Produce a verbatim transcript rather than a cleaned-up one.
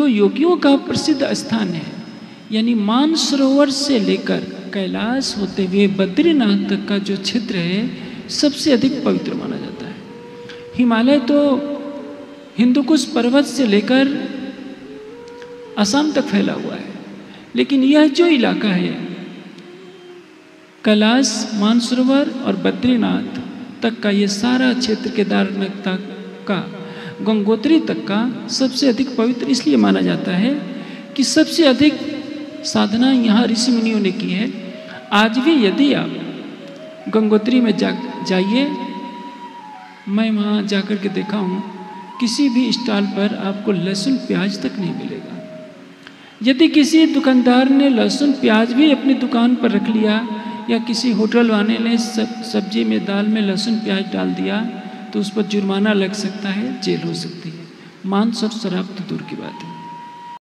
तो योगियों का प्रसिद्ध स्थान है। यानी मानसरोवर से लेकर कैलाश होते हुए बद्रीनाथ तक का जो क्षेत्र है सबसे अधिक पवित्र माना जाता है। हिमालय तो हिंदुकुश पर्वत से लेकर असम तक फैला हुआ है, लेकिन यह जो इलाका है कैलाश, मानसरोवर और बद्रीनाथ तक का, ये सारा क्षेत्र केदारनाथ तक का, गंगोत्री तक का सबसे अधिक पवित्र इसलिए माना जाता है कि सबसे अधिक साधना यहाँ ऋषि मुनियों ने की है। आज भी यदि आप गंगोत्री में जा जाइए, मैं वहाँ जाकर के देखा हूँ, किसी भी स्टॉल पर आपको लहसुन प्याज तक नहीं मिलेगा। यदि किसी दुकानदार ने लहसुन प्याज भी अपनी दुकान पर रख लिया या किसी होटल वाले ने सब सब्जी में, दाल में लहसुन प्याज डाल दिया तो उस पर जुर्माना लग सकता है, जेल हो सकती है। मांस और शराब तो दूर की बात है।